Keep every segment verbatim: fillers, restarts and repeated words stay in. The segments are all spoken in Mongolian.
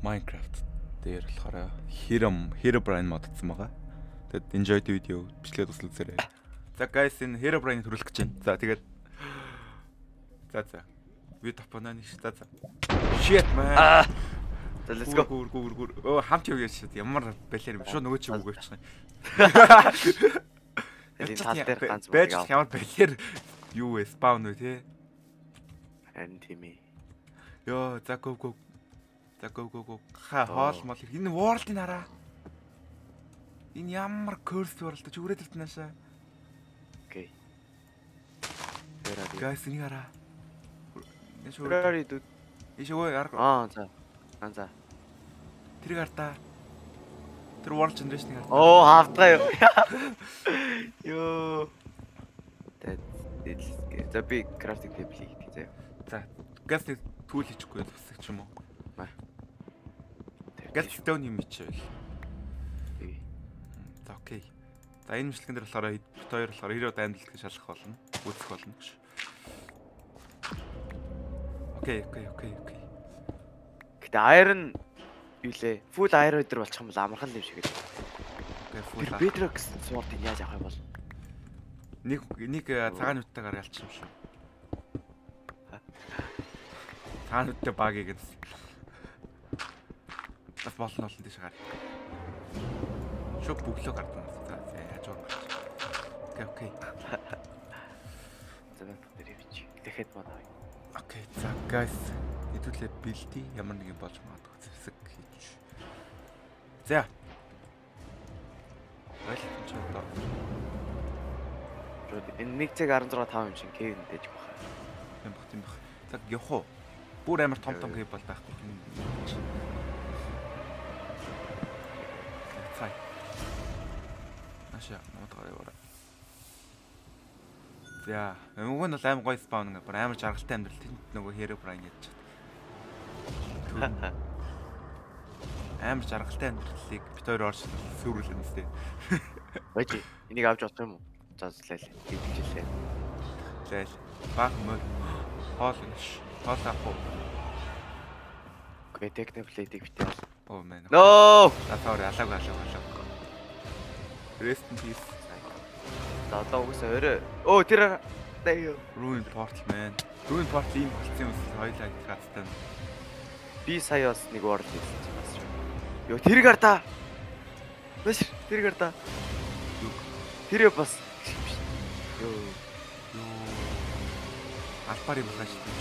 Minecraft дээр болохоор Hero Herobrine моддсан байгаа. Тэгэд enjoy the video бичлэгээ тусал үзээрэй. За guys энэ Herobrine төрүүлэх гэж байна. За тэгээд за за. Вид топоноо нэг за за. Shit man. За let's go. Гүр гүр гүр. Оо хамт явъя шээ. Ямар балер юм. Шууд нөгөө чи үг өгч байна. Энэ тал дээр ганц байж ямар балер юу вэ? Spawn үү те? Харин тийм ээ. Йоо, за го го. За го го го. Ха хоол мол энэ world-ийн хараа. Энэ ямар curse world ч үрээд иртнашаа. Окей. Тэраа. Guys энэ хараа. Тэраа дүү. Ишгүй арга. Аа за. Аа за. Тэрийг артаа. Тэр world generation-ыг артаа. Оо хавтгаа юу. Йоо. Тэт за би crafting table хийх заяа. За. Guys түүл хийчихгүй тусах ч юм уу? Маа. Guys stone юм чи. Тий. За окей. За энэ мэдлэгэн дээр болохоор бит хоёр болохоор хэрэв даймдлах гэж шалах болно. Үүсэх болно гэж. Окей, окей, окей, окей. Гэтэ iron юу лээ? Full iron өдр болчих юм бол амархан юм шиг ээ. Окей, full. Bedrock sword-ыг яаж авах юм бол? Нэг нэг цагаан нүттайгаар ялчих юм шүү. Цагаан нүттэй багийг нь. Бас болно олон тийш гар. Шок бүглөө гардана. За яаж уу. Окей, окей. За тэр явчих. Тэгэхэд манай. Окей, за guys. Хэдүүлээ бэлдээ ямар нэг юм болж магадгүй зэвсэг хийж. За. Ойлголт ч одоо. Энэ нэг цаг арван зураг таван юм шиг кевин дэж баха. юм бах юм бах. За явах уу. Бүр амар том том кев бол байхгүй. Цай. Аша, нутгаар яваа. За, өнгөө нь бол амар гоё спаун ингээ бүр амар жаргалтай амьдрал тэнд нөгөө Herobrine яаж чад. Амар жаргалтай амьдралыг бит хоёр орж сүрүүлэн үстэй. Баji, энийг авч бодох юм уу? Заслаа л. Хийлээ. Зайл. Баг мөр. Хоол инш. Хоол авах уу? Окей, technoplate-ийг битээ. Оо мэн. No! За sorry, алааг алааг алааг. Rest in peace. За одоо угсаа өрөө. Оо тэр даяа. Ruin portal man. Ruin portal ийм болсон юм уу? Хоёлаа их хацтай. Би сая бас нэг world хийсэн чинь бас. Йоо тэр гартаа. Баш тэр гартаа. Тэр бас. Йоо. Йоо. Албаар юм байна шүү.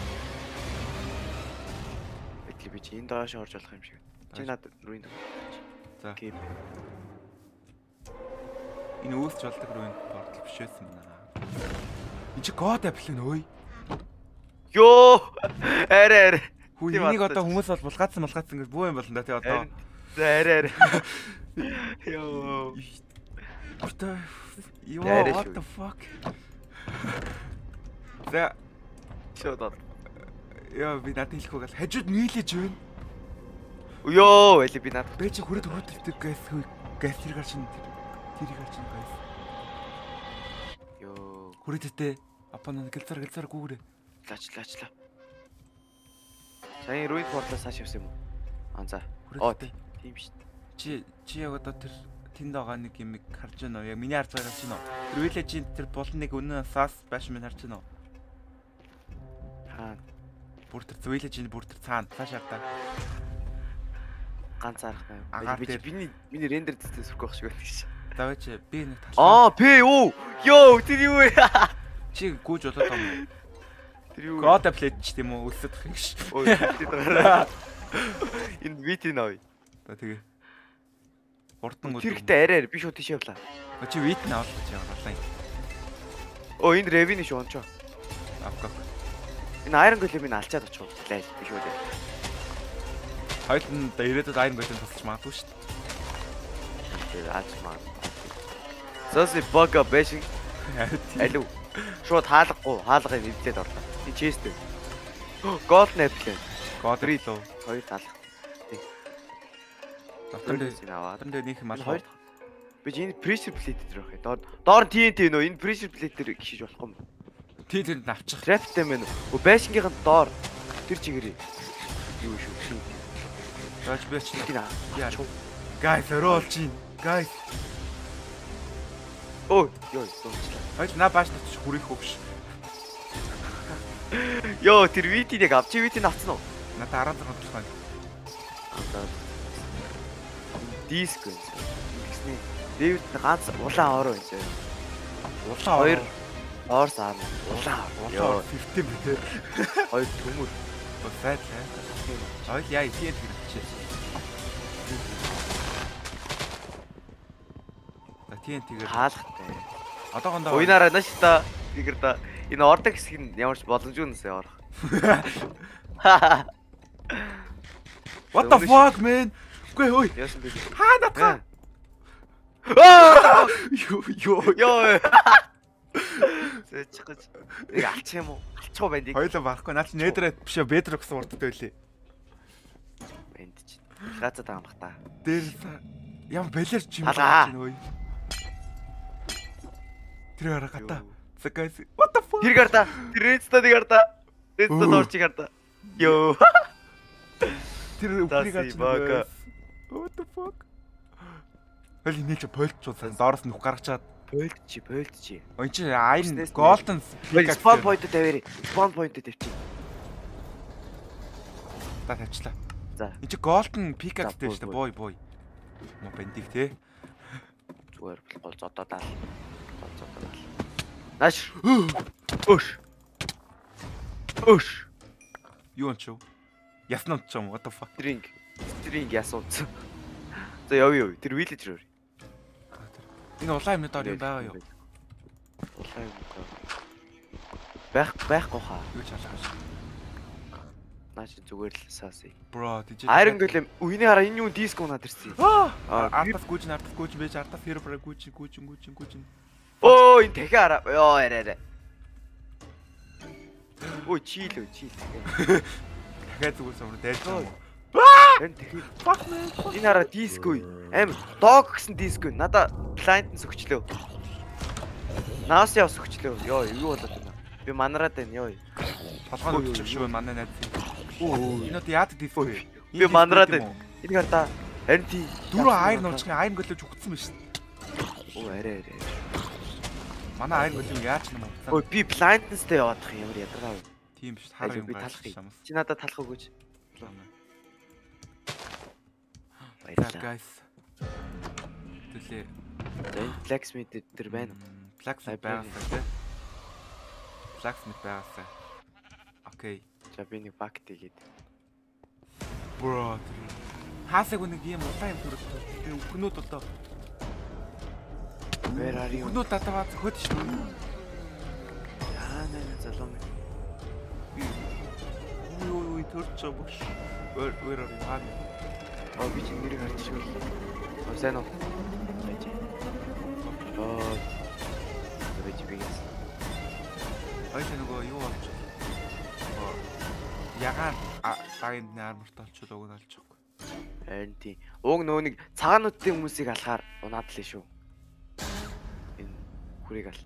Бэтли би чи энэ доош орж болох юм шиг. Чи над ruin. За. Окей. Энэ үүсч болдог ruin portal биш байсан байна. Энд чи god apple нэ ой. Йоо. Арай арай. Хүү энийг одоо хүмүүс бол булгаацсан булгаацсан гэж бүү юм болно да тий одоо. За арай арай. Йоо. Ата ёо what the fuck. За шууд. Яа би надад хэлэхгүй гал хажууд нийлэж байна. Йоо эли би надад бэ чи хүрээд хүрээд гайс гайс тэр гарч ин тэрийг гарч ин гайс. Йоо хүрээдтэй апана гэлцэр гэлцэр гүүрээ. лаач лаачлаа. Сайн ruin portal-аас хааш явсан юм уу? Аа за. Оо тийм шүү. Чи чи яг одоо тэр тэнд байгаа нэг юм харж байна уу? Яг миний харж байгаа чинь үү? Тэр village-ийн тэр булныг өнөө сас байш минь харж байна уу? Аа. Бүр тэр village-ийн бүр тэр цаана цааш ардаа. Ганц арах байна. Би миний миний рендер дэстэй сүрэх байх шиг байна гэж. За байж би нэг тал. Аа, пэ оо. Йоо, тэр юу вэ? Чи гүйж болоод байгаа юм. Тэр юу? God plate ч тийм үү үлсэх юм ш. Ой, тэр гараа. Энэ вит нөө. За тэгээ. Урдан гол. Тэрхтээ арай би шууд тийш явлаа. Чи вит нь авах гэж яваалаа. Оо, энэ ревини шүү ончоо. Авах. Энэ iron golem-ийг алчаад очих уу? Лай би шууд. Хоёул нь ирээдүйд iron golem тусч магадгүй шүү дээ. Аач маа. Соси бага бэшин. Алуу. Шууд хаалгахгүй, хаалгыг нэвлээд орлоо. Би чест. Gold apple. God рилөө. Хоёр талах. Автан дээр аваад. Автан дээр нэг юм алгаа. Би энэ pressure plate дээр байх. Доор доор Т Н Т нөө энэ pressure plate дээр гიშиж болохгүй юм. Т Н Т авчих. Trapтэй мэн үү? Байшингийнх нь доор тэр чигээр юу шүү. Яаж би ч гинэ. яа. Guys, оролж чинь. Guys. Ой, ёо, дуусчлаа. Хойд на бааш тач хүрэх хөвш. Ёо, тэр витийг авч витийг авсан уу? Надаа араа зурган болох байна. Диск вэ. Тэгснэ. Дэвид ганц улаан ороо байж. Улаан хоёр орс аа. Улаан. Улаан пятнадцать битээ. Хоёр төмөр. Сайн сайн. Ойл яа ихэд хэрэгчээ. За тийм тэгээд хаалгатай. одоогондоо уйнараа наашта тэгэр да энэ ордог хэсэг нь ямар ч боломжгүй нэсэ орох. What the fuck man? Гүй ой. Яасан бэ? Хаа натгаа. Аа! Ёо ёо. Ёо. Зэчих гэж. Нэг алчих юм уу? Алчих уу бандик? Хоёлоо барахгүй. Наад чи нээдрээ биш бедрокс урдтай байлээ. Банд чи. Гацаа таам бах та. Дээр ямар балер ч юм Алаа. байна ой. Тэр хараа гата. Закайс. What the fuck? Тэр гарта. Тэр рэдста нэг гарта. Рэдста дорчи гарта. Ёо. Тэр үхрийг Даси ач. бака. What the fuck? Хөл нээч болчихсон. Доороос нь ух гаргачаад. Болтчи, болтчи. Өн чи Iron Golden Spawn point тавири. Spawn point тавьчих. Та тавьчлаа. За. Энд чи Golden Pickaxe дээр шүү дээ. Бой бой. Мо бандик те. Зүгээр гол зодоо даал. Гол зодоо даал. Нааш. Өш. Өш. Юу юм чи? Яснууд ч юм. What the fuck? String. String ясууд. За явъя юу? Тэр villager. Энэ улаан юмны доор юм байгаа юу? Улаан юм. Байх байхгүй хаа. Юу ч алгаш. Наач зүгээр л саасыг. Bro, тийч. Iron Golem үений хараа энэ юу диск унаад ирсэн. Аа, артас гүйж, артас гүйж байж, артас хербра гүйж, гүйж, гүйж, гүйж. Оо, энэ дахиад хараа. Йоо, арай арай. Ой, чийл өө, чийл. Дахиад зүгээр сумраа дайж байгаа юм. Энэ дахиад fuck man. Энэ хараа диск үе. Аим dog гэсэн диск үе. Надаа client нь сөгчлөө. Наас яв сөгчлөө. Йоо, юу болоод байна? Би манараад байна ёо. Толгойд өччих шүү манай найз. Оо, энэ одоо яадаг диск вэ? Би манараад байна. Энэ хараа харин тий дөрөв Iron уучны Iron Golem зүгтсэн байна шүү. Оо, арай арай. Манай Iron Golem яаж юм бэ? Ой, би blindness-тэй яваадах юм ямар ядаргаа вэ? Тийм биш, хараа юм би гарч талах юм. шамс. Чи надад талах өгөөч. За Баярлалаа. guys. Төлөө. За энэ blacksmith дээр байна. Blacksmith байгаасаа тий. Blacksmith байгаасаа. Окей. За би нэг back тийгээд. Bro. Хаасаг нэг юм улаан юм төрөл. Тэр өхнүүд болоо. Where are you? Өхнүүд татаваа хөт шүү. Яа нэ залуу. Ой ой ой төрч бош. Where where are you? Аа би чинь нэрийг харчих шүү. Аа сайн уу? Байж. Аа. Байж бигээс. Ой тэ нөгөө юу болж. Ягаан дагийн арморт олчул уг нь олчихгүй. Харин тий. Уг нөө нэг цагаануудын хүмүүсийг алахаар унаад лээ шүү. Энэ хүрийг ал.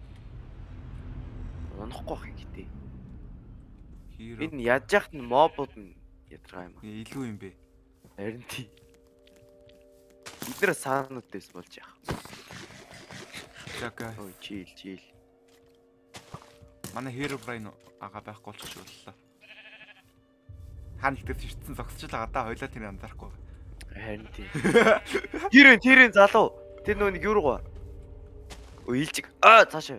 Унахгүй бах юм гэдэг. Энэ яаж яхад нь мобууд нь ядраа юм. Илүү юм бэ. Харин тий. Бид нэр саануудээс болж яах. Чака. Ой чийл чийл. Манай Herobrine ага байхгүй болчих боллоо. Хаан ихтэй ширтсэн зогсож байгаа да хоёлаа тэр анзаарахгүй. Харин тий. Тэр тэр залуу. Тэр нөө нэг юу руу. Өө илжиг. Аа цаашаа.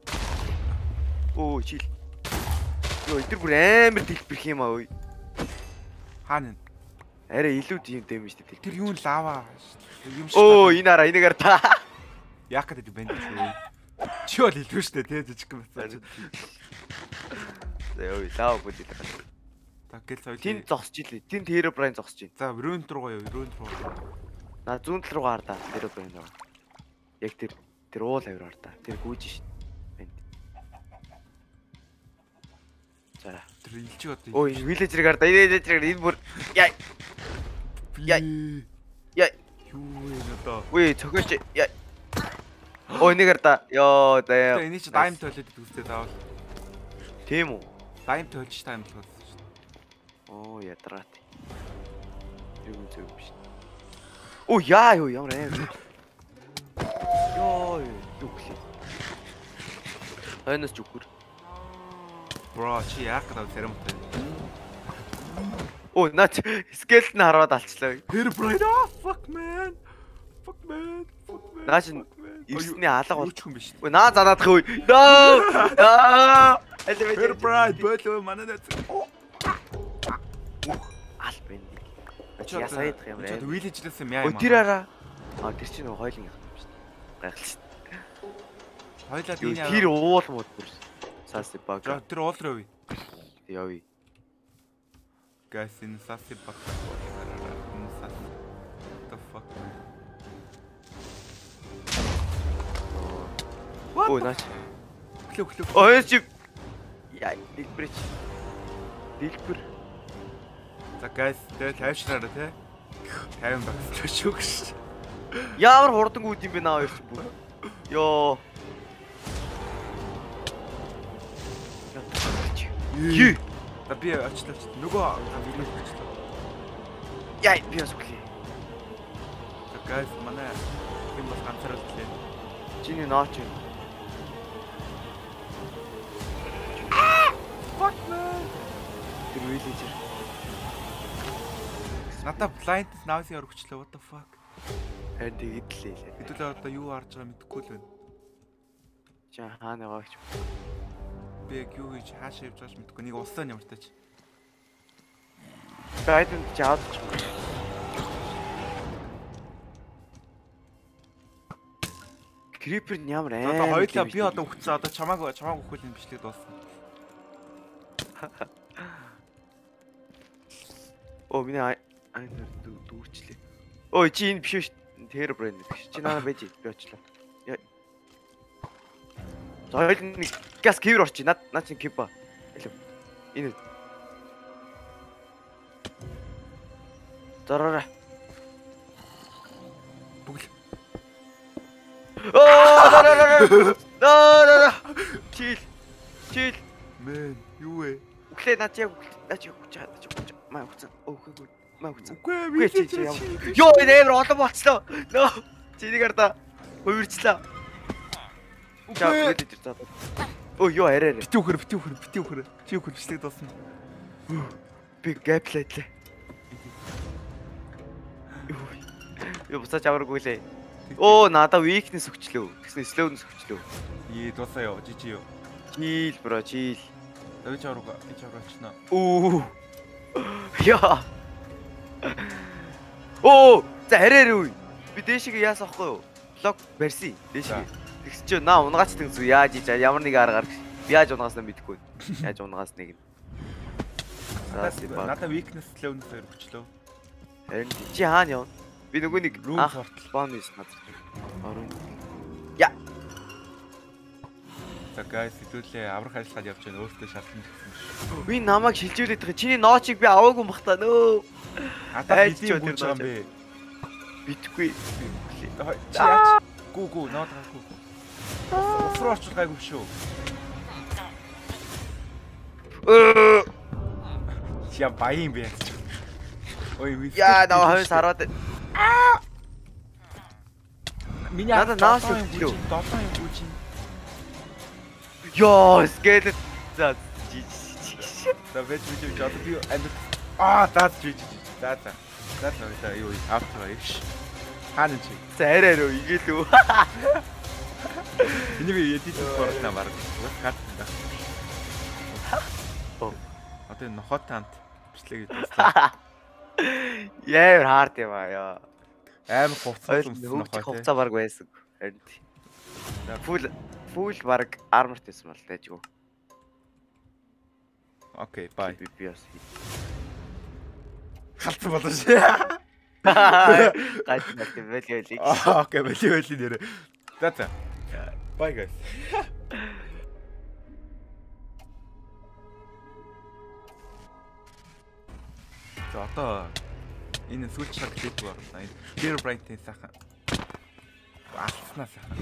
Оо чийл. Йоо тэр бүр амар дэлбэрх юм аа ой. Хаан Арай илүү тийм дэмэж дээ. тэр юу лава юм шиг. Оо энэ хараа энийгээр та. Яах гэдэг банд шүү. Чи бол илүү штэ тий жижиг юм байна. За ой лав бүдэл гал. Та гэл соёл. Тин зогсож илээ. Тин Herobrine зогсож байна. За Ruined руугаа яв, Ruined руу. На зүүн тал руу гар да Herobrine руу. Яг тэр тэр уул авир та. Тэр гүйж шин. За. Тэр илжиг одоо. Ой villager гар да. Энэ villager энэ бүр яа. Яа. Яа. Юу вэ одоо? Үй цохиоч яа. Ой нэгээр да. Йоо да. Эний чи дайм тойлоод үзтээ таавал. Тийм үү? Дайм тойлж тайм болохоос шүү. Оо ядраат. юм зөв биш. Оо яа юу ямар аим. Йоо юу гэлээ. Хойноос зүгүр. Bro чи яах гэдэг зэрэмтэй. Оо наач скелет нь хараад алчлаа. Herobrine oh fuck man. Fuck man. Наач ирсний алга бол ч юм биш. Өө наа занаадах үе. Ноо. Аа. Herobrine болоо манай нэт. Ал бэн. Ясаад юм бэ? Чод вилэжлээсэн мяа юм. Өө тэр араа. Аа тэр чинь хойлон яах юм шүү дээ. Гайхалтай. Хойлоод энэ тэр уул мод бүр. Саси баг. Тэр уул руу явъя. Явъя. Guys in Sassi баг. The fuck. Ой наач. Хлөө хлөө. Ой чи. Яа, дэлбэр чи. Дэлбэр. За guys, тэгээ тайвшраараа те. тавин багс шүү гэж. Ямар хурдан үүд юм бэ наа хоёр чи бүр. Йоо. Юу? А би очлоо ч нөгөө видео очлоо. Яа, би бас үгүй. За guys, манай юм бас ганцаараа л лээ. Чиний наач юм. Fuck man. Тэр вилэжер. Надаа blind noise өргөчлөө what the fuck. Харин тэгэд л лээ. Хэдүүлээ одоо юу харж байгаа мэдэхгүй л байна. Ча хаана байгаач. Би юу хийж хаашаа явж байгааг мэдэхгүй. Нэг улсаа ямар тач. Байдэн жаадч. Крипер нь ямар аа. Одоо хоёлаа би одоо өгцөө одоо чамааг чамааг өгөх юм бичлэг дуусна. Оо миний ай ай дүүчлээ. Ой чи энэ биш шүү. Тэр брэнд биш. Чи наа байж би очлаа. Яа. Зайл нэг газ кивэр орчих. Над над чин кив ба. Элэв. Энэ. Зараа. Бүгл. Аа зараа. Зараа. Чил. Чил. Мэн, юу вэ? Үглээ над яг над яг чаад чад. Маа хүцэн. Өөхөө. Маа хүцэн. Үгүй би чи яа. Йоо энэ амар олон болцлоо. Нөө. Чиний гарда хувирчлаа. За үгүй дээ за. Оо ёо арай. Бити үхэр, бити үхэр, бити үхэр. Чи үхэр бичлэг дуусна. Би гэплэтлээ. Юу буцаж аваргүй лээ. Оо надаа weakness өгчлөө. Тэгсэн slowness өгчлөө. Ии дуусаа ёо, жижи ёо. Чил бро, чил. Өвч аварга, ич аварчна. Оо. Яа. Оо, за арай үе. Би дээшээ яасан ахгүй юу? Лог барьсан. Дээшээ. Тэгс чи наа унгаач тэгс яаж ийж ямар нэг аргаар би яаж унгааснаа мэдэхгүй. Яаж унгаасныг. Надаа weakness slowness өгчлөө. Харин чи хаана явна? Би нөгөө нэг анх бааны надад. Орон. Я. За guys, хэдүүлээ аврах ажиллагаанд явж байна. Өөртөө шалтгаан гэсэн юм. Би намайг шилжүүлээд байгаа. Чиний ноочийг би аваагүй бахта нөө. Атаа хэдийн бууж байгаа юм бэ? Битгүй. Чи яач? Гүү гүү ноо таагүй. Фроч гайгүй шүү. Э. Я баян бэ. Ой, ви. Я наа хойс хараад. Аа. Миний надад нааш өглөө. Дотоо юм бүүч. Йоо, скелет. За. За вэж вэж жаад би анд. Аа, даад жиж. За за. За за юу автаа иш. Хаана чи? За арай арай игээл үү. Энийг edit хийх баг. Карт та. Оо. Одоо нохот таамт бичлэг хийсэн. Яа хаард юм аа яа. Амар хувцас өмсөн нохот. Хувцаа баг байсан. Харин. Фул фул баг арморт байсан бол таажгүй. Окей, бай. Би би бас. Халдсан болоо шээ. Гайд нэг вэлэлийг. Аа, окей, вэлэлийн нэрэ. За за. Bye guys. За одоо энэ сүүлчээр клип гаргана. Herobrine-ийн сайхан. Алснаа сайхан.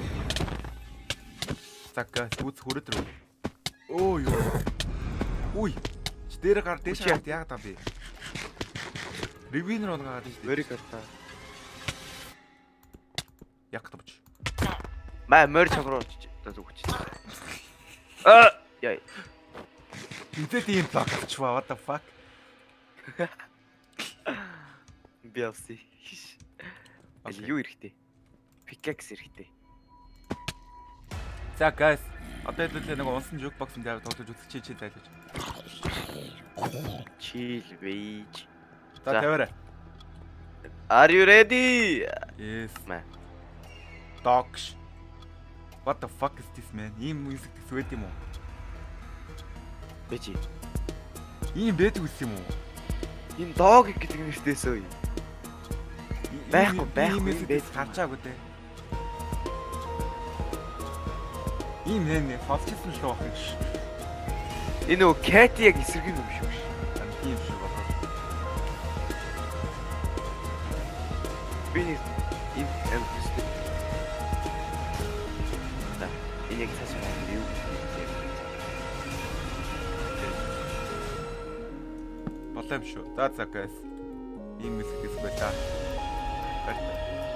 За guys, үз хүрээд рүү. Оо юу. Уй. Чи дээр гар дээш хараад яагаад аа би? Ревинер унгаад шүү дээ. Мөриката. Яг тавч. Маа мөр чамруу зүгч. А яа. Эцэд ийм блокч ба what the fuck. Биавси. Али юу эрэхтэй? Pickaxe эрэхтэй. За guys, одоо хэлбэл нэг унсан jukebox-ын дээр тоглож үзчих чи чи зайлж. Chill beach. За тавиарай. Are you ready? Yes. Man. Dogs. What the fuck is this man? Ийм music төсвэт юм уу? Бэжи. Ийм байдаг үс юм уу? Энэ дог гэдэг нэртэйсөө. Байхгүй байхгүй юм байж гарчаагүй дээ. Ийм нэ фалчсан шүү ах гэж. Энэ нөө Кэти яг эсрэг юм шүү. Тийм шүү болоо. Би нэг ийм юм хүсдэг. За, энэ яг цааш нь юу? Болоо юм шүү. За за guys. Ийм мэсгээс байлаа.